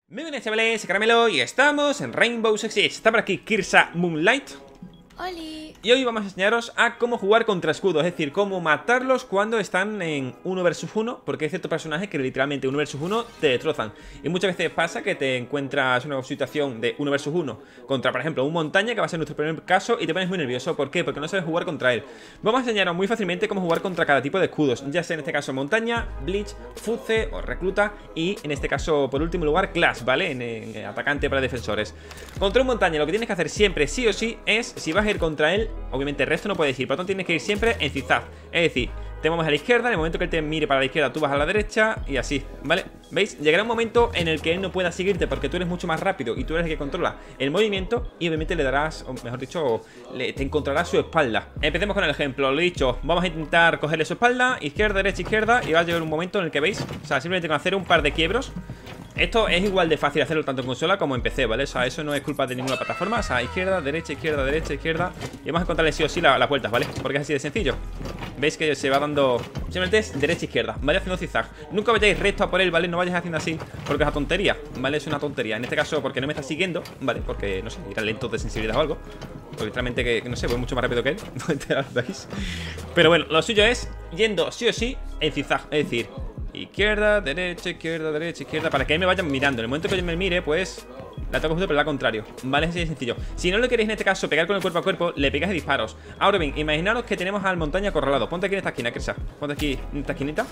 Muy buenas, chavales, soy Caramelo y estamos en Rainbow Six Siege. Está por aquí Kirsa Moonlight. ¡Holi! Y hoy vamos a enseñaros a cómo jugar contra escudos, es decir, cómo matarlos cuando están en 1 vs 1, porque hay ciertos personajes que literalmente 1 vs 1 te destrozan. Y muchas veces pasa que te encuentras una situación de 1 vs 1 contra, por ejemplo, un montaña, que va a ser nuestro primer caso, y te pones muy nervioso. ¿Por qué? Porque no sabes jugar contra él. Vamos a enseñaros muy fácilmente cómo jugar contra cada tipo de escudos, ya sea en este caso montaña, Bleach, Fuse o recluta, y en este caso, por último lugar, Clash, ¿vale? En atacante para defensores. Contra un montaña lo que tienes que hacer siempre, sí o sí, es, si vas a ir contra él, obviamente el resto no puedes ir, por lo tanto tienes que ir siempre en zigzag. Es decir, te mueves a la izquierda, en el momento que él te mire para la izquierda tú vas a la derecha y así, ¿vale? ¿Veis? Llegará un momento en el que él no pueda seguirte porque tú eres mucho más rápido y tú eres el que controla el movimiento, y obviamente le darás, o mejor dicho, te encontrarás su espalda. Empecemos con el ejemplo, lo he dicho, vamos a intentar cogerle su espalda, izquierda, izquierda, y va a llegar un momento en el que, ¿veis? O sea, simplemente con hacer un par de quiebros. Esto es igual de fácil hacerlo tanto en consola como en PC, ¿vale? O sea, eso no es culpa de ninguna plataforma. O sea, izquierda, derecha, izquierda. Y vamos a encontrarle sí o sí las vueltas, ¿vale? Porque es así de sencillo. Veis que se va dando... Simplemente es derecha, izquierda, ¿vale? Haciendo zigzag. Nunca vayáis recto a por él, ¿vale? No vayáis haciendo así, porque es una tontería, ¿vale? Es una tontería. En este caso, porque no me está siguiendo, ¿vale? Porque, no sé, irá lento de sensibilidad o algo. Porque literalmente, que no sé, voy mucho más rápido que él. No enteráis. Pero bueno, lo suyo es yendo sí o sí en zigzag. Es decir... izquierda, derecha, izquierda, para que él me vaya mirando. En el momento que él me mire, pues la toco justo, pero al contrario, ¿vale? Es así de sencillo. Si no lo queréis en este caso pegar con el cuerpo a cuerpo, le pegáis de disparos. Ahora bien, imaginaros que tenemos al montaña acorralado. Ponte aquí en esta esquina, Kirsa. Ponte aquí en esta esquinita.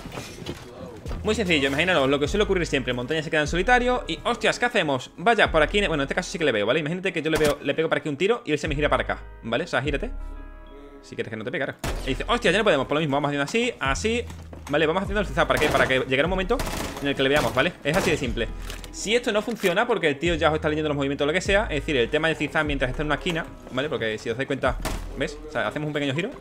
Muy sencillo, imaginaros lo que suele ocurrir siempre. Montaña se queda en solitario y, hostias, ¿qué hacemos? Vaya, por aquí, bueno, en este caso sí que le veo, ¿vale? Imagínate que yo le pego para aquí un tiro y él se me gira para acá, ¿vale? O sea, gírate si quieres que no te pegue. Y dice, hostia, ya no podemos, por lo mismo, vamos haciendo así, así. Vale, vamos haciendo el zigzag, ¿para qué? Para que llegue un momento en el que le veamos, ¿vale? Es así de simple. Si esto no funciona, porque el tío ya os está leyendo los movimientos o lo que sea, es decir, el tema del zigzag mientras está en una esquina, ¿vale? Porque si os dais cuenta, ¿ves? O sea, hacemos un pequeño giro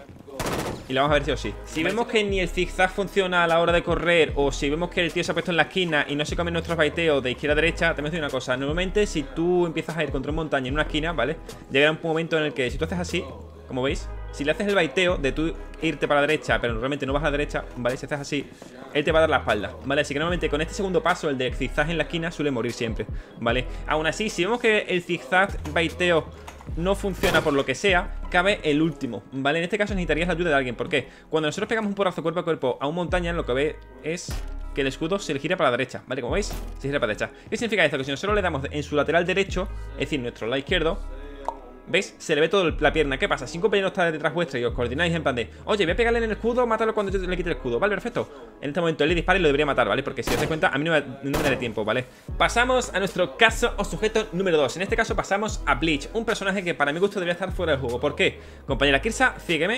y le vamos a ver sí o sí. Si vemos que ni el zigzag funciona a la hora de correr, o si vemos que el tío se ha puesto en la esquina y no se come nuestros baiteos de izquierda a derecha, también os digo una cosa. Normalmente, si tú empiezas a ir contra un montaña en una esquina, ¿vale? Llegará un momento en el que si tú haces así, como veis, si le haces el baiteo de tú irte para la derecha, pero realmente no vas a la derecha, ¿vale? Si haces así, él te va a dar la espalda, ¿vale? Así que normalmente con este segundo paso, el de zigzag en la esquina, suele morir siempre, ¿vale? Aún así, si vemos que el zigzag baiteo no funciona por lo que sea, cabe el último, ¿vale? En este caso necesitarías la ayuda de alguien. ¿Por qué? Cuando nosotros pegamos un porrazo cuerpo a cuerpo a un montaña, lo que ve es que el escudo se le gira para la derecha, ¿vale? Como veis, se gira para la derecha. ¿Qué significa esto? Que si nosotros le damos en su lateral derecho, es decir, nuestro lado izquierdo, ¿veis? Se le ve toda la pierna. ¿Qué pasa? Si un compañero está detrás vuestra y os coordináis en plan de, oye, voy a pegarle en el escudo, mátalo cuando yo le quite el escudo, ¿vale? Perfecto. En este momento él le dispara y lo debería matar, ¿vale? Porque si os dais cuenta, a mí no me daré tiempo, ¿vale? Pasamos a nuestro caso o sujeto número 2. En este caso pasamos a Bleach, un personaje que para mi gusto debería estar fuera del juego. ¿Por qué? Compañera Kirsa, cígueme.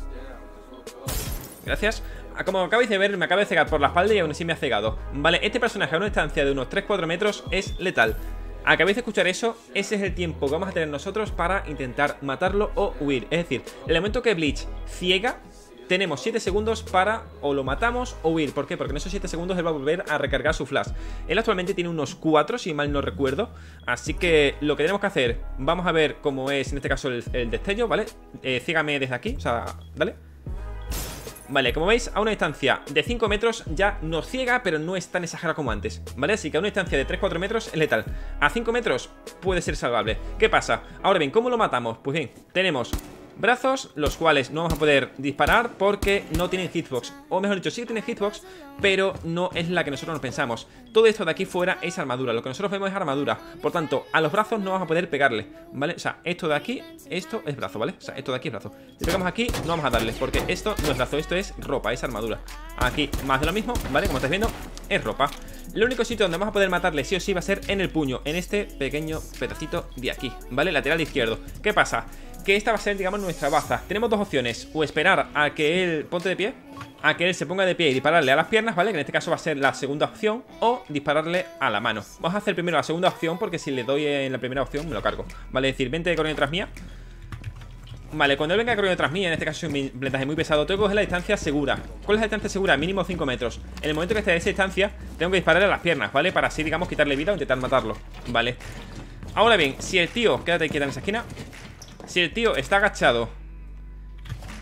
Gracias. Como acabáis de ver, me acaba de cegar por la espalda y aún así me ha cegado. Vale, este personaje a una distancia de unos 3-4 metros es letal. Acabáis de escuchar eso, ese es el tiempo que vamos a tener nosotros para intentar matarlo o huir. Es decir, en el momento que Bleach ciega, tenemos 7 segundos para o lo matamos o huir. ¿Por qué? Porque en esos 7 segundos él va a volver a recargar su flash. Él actualmente tiene unos 4, si mal no recuerdo. Así que lo que tenemos que hacer, vamos a ver cómo es en este caso el destello, ¿vale? Ciégame desde aquí, o sea, dale. Vale, como veis, a una distancia de 5 metros ya nos ciega, pero no es tan exagerado como antes, ¿vale? Así que a una distancia de 3-4 metros es letal. A 5 metros puede ser salvable. ¿Qué pasa? Ahora bien, ¿cómo lo matamos? Pues bien, tenemos brazos, los cuales no vamos a poder disparar porque no tienen hitbox. O mejor dicho, sí que tienen hitbox, pero no es la que nosotros nos pensamos. Todo esto de aquí fuera es armadura. Lo que nosotros vemos es armadura. Por tanto, a los brazos no vamos a poder pegarle, ¿vale? O sea, esto de aquí, esto es brazo, ¿vale? O sea, esto de aquí es brazo. Si pegamos aquí, no vamos a darle, porque esto no es brazo, esto es ropa, es armadura. Aquí, más de lo mismo, ¿vale? Como estáis viendo, es ropa. El único sitio donde vamos a poder matarle sí o sí va a ser en el puño, en este pequeño pedacito de aquí, ¿vale? Lateral izquierdo. ¿Qué pasa? Que esta va a ser, digamos, nuestra baza. Tenemos dos opciones, o esperar a que él, ponte de pie, a que él se ponga de pie y dispararle a las piernas, ¿vale? Que en este caso va a ser la segunda opción, o dispararle a la mano. Vamos a hacer primero la segunda opción, porque si le doy en la primera opción me lo cargo, ¿vale? Es decir, vente corriendo tras mía. Vale, cuando él venga corriendo tras mía, en este caso soy un blindaje muy pesado, tengo que coger la distancia segura. ¿Cuál es la distancia segura? Mínimo 5 metros. En el momento que esté a esa distancia, tengo que dispararle a las piernas, ¿vale? Para así, digamos, quitarle vida o intentar matarlo, ¿vale? Ahora bien, si el tío, quédate quieta en esa esquina. Si el tío está agachado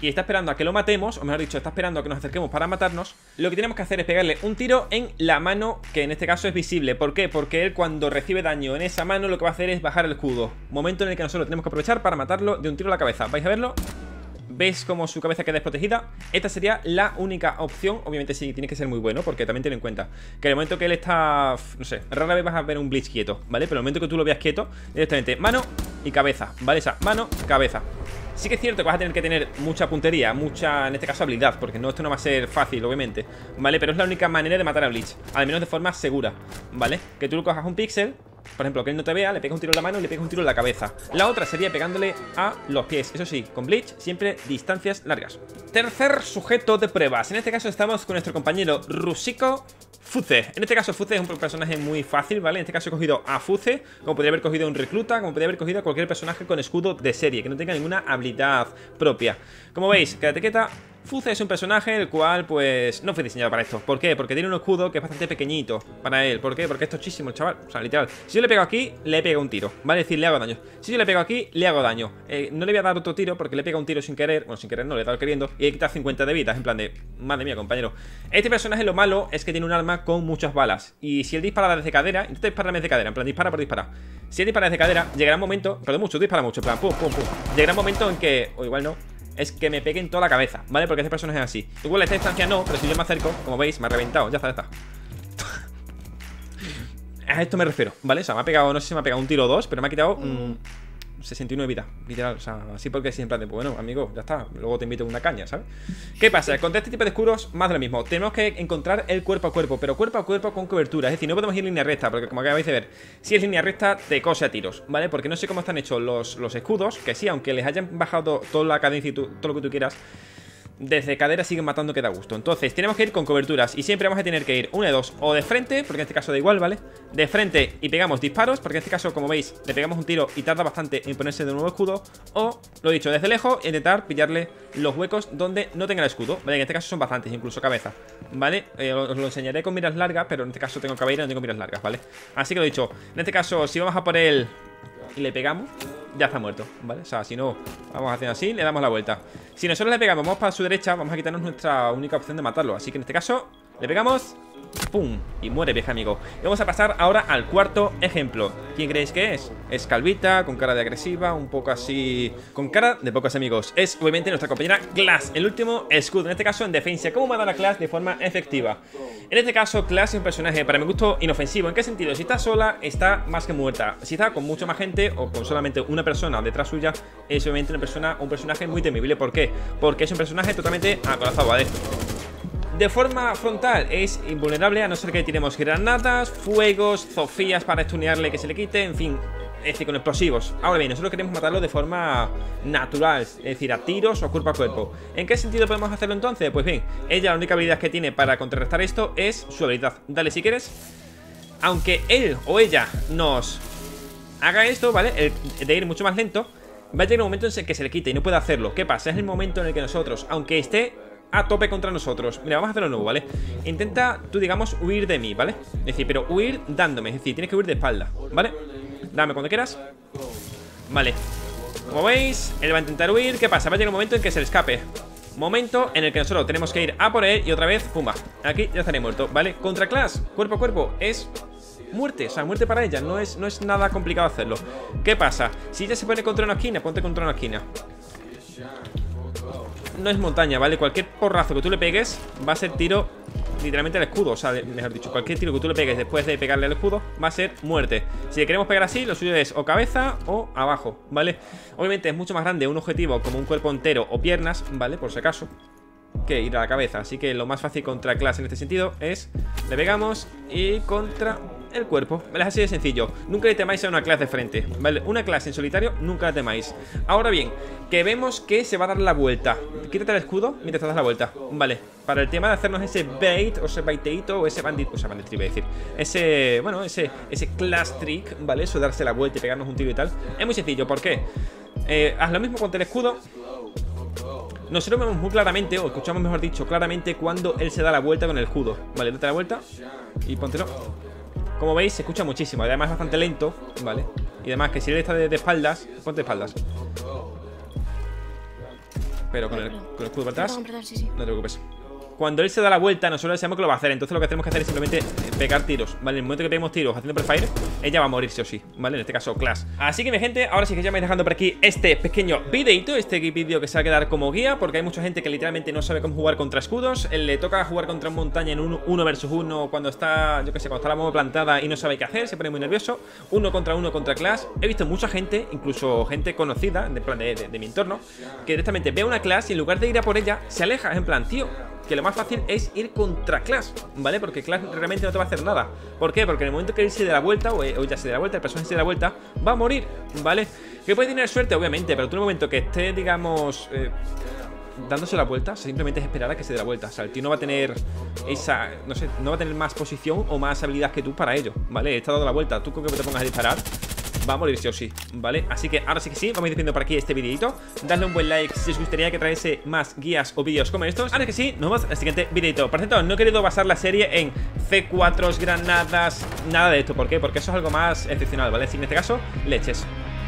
y está esperando a que lo matemos, o mejor dicho, está esperando a que nos acerquemos para matarnos, lo que tenemos que hacer es pegarle un tiro en la mano, que en este caso es visible. ¿Por qué? Porque él cuando recibe daño en esa mano lo que va a hacer es bajar el escudo, momento en el que nosotros tenemos que aprovechar para matarlo de un tiro a la cabeza. ¿Vais a verlo? ¿Veis cómo su cabeza queda desprotegida? Esta sería la única opción. Obviamente sí, tiene que ser muy bueno, porque también ten en cuenta que en el momento que él está, no sé, rara vez vas a ver un Blitz quieto, ¿vale? Pero en el momento que tú lo veas quieto, directamente mano y cabeza, ¿vale? Esa mano, cabeza. Sí que es cierto que vas a tener que tener mucha puntería, mucha, en este caso, habilidad, porque esto no va a ser fácil, obviamente, ¿vale? Pero es la única manera de matar a Blitz, al menos de forma segura, ¿vale? Que tú cojas un píxel, por ejemplo, que él no te vea, le pegas un tiro en la mano y le pegas un tiro en la cabeza. La otra sería pegándole a los pies. Eso sí, con Blitz siempre distancias largas. Tercer sujeto de pruebas. En este caso estamos con nuestro compañero Rusico Fuze. En este caso Fuze es un personaje muy fácil, ¿vale? En este caso he cogido a Fuze, como podría haber cogido a un recluta, como podría haber cogido a cualquier personaje con escudo de serie, que no tenga ninguna habilidad propia. Como veis, cada etiqueta, Fuze es un personaje el cual, pues, no fue diseñado para esto. ¿Por qué? Porque tiene un escudo que es bastante pequeñito para él. ¿Por qué? Porque es tochísimo el chaval. O sea, literal. Si yo le pego aquí, le pego un tiro, ¿vale? Es decir, le hago daño. Si yo le pego aquí, le hago daño. No le voy a dar otro tiro porque le pega un tiro sin querer. Bueno, sin querer no, le he dado queriendo. Y le quita 50 de vidas. En plan de, madre mía, compañero. Este personaje lo malo es que tiene un arma con muchas balas. Y si él dispara desde cadera, intenta dispararme desde cadera. En plan, dispara por disparar. Si él dispara desde cadera, llegará un momento. Perdón, mucho, dispara mucho. En plan, pum, pum, pum. Llegará un momento en que, o igual no, es que me pegue en toda la cabeza, ¿vale? Porque este personaje es así. Igual a esta distancia no, pero si yo me acerco, como veis, me ha reventado. Ya está, ya está. A esto me refiero, ¿vale? O sea, me ha pegado, no sé si me ha pegado un tiro o dos, pero me ha quitado 69 vidas, literal. O sea, así porque sí, en plan de, pues bueno, amigo, ya está. Luego te invito a una caña, ¿sabes? ¿Qué pasa? Contra este tipo de escudos, más de lo mismo. Tenemos que encontrar el cuerpo a cuerpo, pero cuerpo a cuerpo con cobertura. Es decir, no podemos ir en línea recta, porque como acabáis de ver, si es línea recta, te cose a tiros, ¿vale? Porque no sé cómo están hechos los escudos, que sí, aunque les hayan bajado toda la cadencia y todo lo que tú quieras, desde cadera siguen matando que da gusto. Entonces tenemos que ir con coberturas y siempre vamos a tener que ir una de dos, o de frente, porque en este caso da igual, ¿vale? De frente y pegamos disparos, porque en este caso, como veis, le pegamos un tiro y tarda bastante en ponerse de nuevo escudo. O, lo dicho, desde lejos, intentar pillarle los huecos donde no tenga el escudo, ¿vale? En este caso son bastantes, incluso cabeza, ¿vale? Os lo enseñaré con miras largas, pero en este caso tengo cabellera y no tengo miras largas, ¿vale? Así que lo dicho, en este caso, si vamos a por él y le pegamos, ya está muerto, ¿vale? O sea, si no, vamos a hacer así, le damos la vuelta. Si nosotros le pegamos, vamos para su derecha, vamos a quitarnos nuestra única opción de matarlo. Así que en este caso, le pegamos, ¡pum! Y muere, viejo amigo. Y vamos a pasar ahora al cuarto ejemplo. ¿Quién creéis que es? Es calvita, con cara de agresiva, un poco así, con cara de pocos amigos. Es obviamente nuestra compañera Clash, el último escudo, en este caso en defensa. ¿Cómo matar a Clash de forma efectiva? En este caso, Clash es un personaje, para mi gusto, inofensivo. ¿En qué sentido? Si está sola, está más que muerta. Si está con mucha más gente o con solamente una persona detrás suya, es obviamente un personaje muy temible. ¿Por qué? Porque es un personaje totalmente acorazado, ¿vale? De forma frontal es invulnerable, a no ser que tiremos granadas, fuegos, zofías para estunearle que se le quite, en fin, es decir, con explosivos. Ahora bien, nosotros queremos matarlo de forma natural, es decir, a tiros o cuerpo a cuerpo. ¿En qué sentido podemos hacerlo entonces? Pues bien, ella la única habilidad que tiene para contrarrestar esto es su habilidad. Dale si quieres. Aunque él o ella nos haga esto, ¿vale? De ir mucho más lento, va a llegar un momento en el que se le quite y no puede hacerlo. ¿Qué pasa? Es el momento en el que nosotros, aunque esté a tope contra nosotros, mira, vamos a hacerlo de nuevo, ¿vale? Intenta, tú digamos, huir de mí, ¿vale? Es decir, pero huir dándome, es decir, tienes que huir de espalda, ¿vale? Dame cuando quieras. Vale. Como veis, él va a intentar huir. ¿Qué pasa? Va a llegar un momento en que se le escape. Momento en el que nosotros tenemos que ir a por él y otra vez, pumba, aquí ya estaré muerto, ¿vale? Contra Clash, cuerpo a cuerpo, es muerte, o sea, muerte para ella, no es nada complicado hacerlo. ¿Qué pasa? Si ella se pone contra una esquina, ponte contra una esquina. No es montaña, ¿vale? Cualquier porrazo que tú le pegues va a ser tiro literalmente al escudo. O sea, mejor dicho, cualquier tiro que tú le pegues después de pegarle al escudo va a ser muerte. Si le queremos pegar así, lo suyo es o cabeza o abajo, ¿vale? Obviamente es mucho más grande un objetivo como un cuerpo entero o piernas, ¿vale? Por si acaso, que ir a la cabeza. Así que lo más fácil contra Clash en este sentido es le pegamos y contra el cuerpo, ¿vale? Es así de sencillo. Nunca le temáis a una Clash de frente, ¿vale? Una Clash en solitario nunca la temáis. Ahora bien, que vemos que se va a dar la vuelta. Quítate el escudo mientras te das la vuelta, ¿vale? Para el tema de hacernos ese bait o ese baiteito o ese bandit, o sea, bandit trick, iba a decir. Ese, bueno, ese Clash trick, ¿vale? Eso de darse la vuelta y pegarnos un tiro y tal. Es muy sencillo, ¿por qué? Haz lo mismo con el escudo. Nosotros vemos muy claramente, o escuchamos mejor dicho, claramente cuando él se da la vuelta con el escudo. Vale, date la vuelta y póntelo. Como veis, se escucha muchísimo. Además es bastante lento, ¿vale? Y además que si él está de espaldas, ponte de espaldas. pero con el escudo para atrás. Perdón, sí. No te preocupes. Cuando él se da la vuelta, nosotros sabemos que lo va a hacer. Entonces lo que tenemos que hacer es simplemente pegar tiros, ¿vale? En el momento que peguemos tiros haciendo prefire, ella va a morir sí o sí, ¿vale? En este caso, Clash. Así que mi gente, ahora sí que ya me vais dejando por aquí este pequeño videito, este vídeo que se va a quedar como guía, porque hay mucha gente que literalmente no sabe cómo jugar contra escudos. Le toca jugar contra montaña en un 1 versus 1 cuando está, yo que sé, cuando está la bomba plantada y no sabe qué hacer, se pone muy nervioso. 1 contra Clash. He visto mucha gente, incluso gente conocida, en plan de mi entorno, que directamente ve una Clash y en lugar de ir a por ella, se aleja. Es en plan, tío, que lo más fácil es ir contra Clash, ¿vale? Porque Clash realmente no te va a hacer nada. ¿Por qué? Porque en el momento que él se dé la vuelta, o ella se dé la vuelta, el personaje se dé la vuelta, va a morir, ¿vale? Que puede tener suerte, obviamente, pero tú en el momento que esté, digamos, dándose la vuelta, simplemente es esperar a que se dé la vuelta. O sea, el tío no va a tener esa, no sé, no va a tener más posición o más habilidad que tú para ello, ¿vale? Está dando la vuelta, tú con que te pongas a disparar va a morir sí o sí, ¿vale? Así que ahora sí que sí, vamos a ir diciendo por aquí este videito. Dadle un buen like si os gustaría que traiese más guías o vídeos como estos. Ahora que sí, nos vemos al siguiente videito. Por cierto, no he querido basar la serie en C4s, granadas, nada de esto. ¿Por qué? Porque eso es algo más excepcional, ¿vale? Así que en este caso, leches.